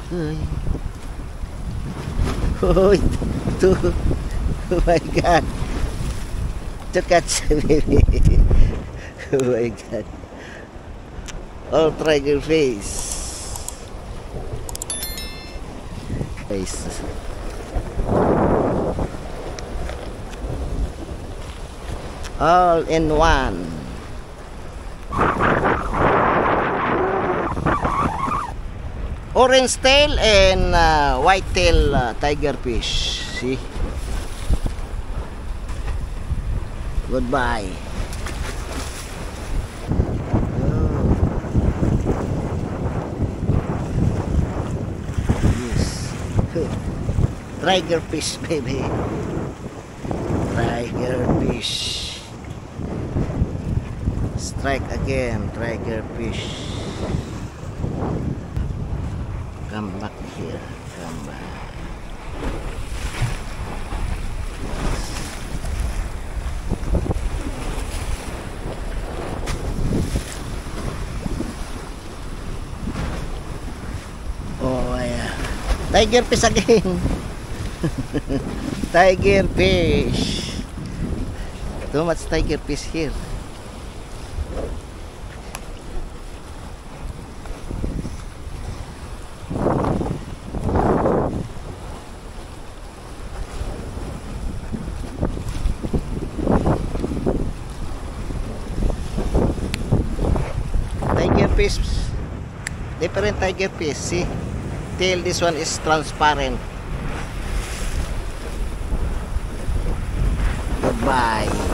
Uy. Uy. Oh my God. To catch baby. Oh my God. All tiger face. Face. All in one. Orange tail and white tail tiger fish. See? Goodbye. Yes. Tiger fish, baby. Tiger fish. Strike again, tiger fish. Come back here. Come back. Oh, yeah. Tiger fish again. Tiger fish. Too much tiger fish here. Tiger fish, different tiger fish. See, tail, this one is transparent. Goodbye.